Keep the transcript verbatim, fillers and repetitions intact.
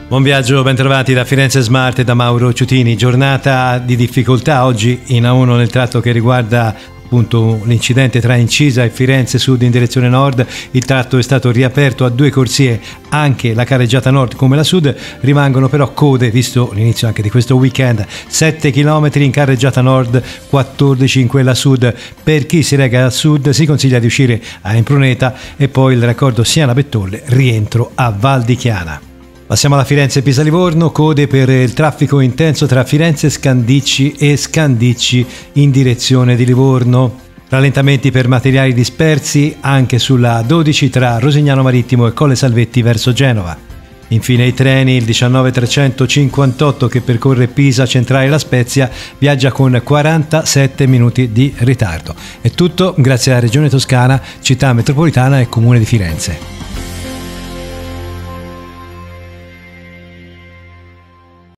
Buon viaggio, bentrovati da Firenze Smart e da Mauro Ciutini. Giornata di difficoltà oggi in A uno nel tratto che riguarda appunto l'incidente tra Incisa e Firenze Sud in direzione nord. Il tratto è stato riaperto a due corsie, anche la carreggiata nord come la sud. Rimangono però code, visto l'inizio anche di questo weekend. sette chilometri in carreggiata nord, quattordici in quella sud. Per chi si reca a sud si consiglia di uscire a Impruneta e poi il raccordo Siena-Bettolle, rientro a Val di Chiana. Passiamo alla Firenze-Pisa-Livorno, code per il traffico intenso tra Firenze Scandicci e Scandicci in direzione di Livorno. Rallentamenti per materiali dispersi anche sulla dodici tra Rosignano Marittimo e Colle Salvetti verso Genova. Infine i treni, il diciannove trecentocinquantotto che percorre Pisa Centrale La Spezia viaggia con quarantasette minuti di ritardo. È tutto, grazie alla Regione Toscana, Città Metropolitana e Comune di Firenze.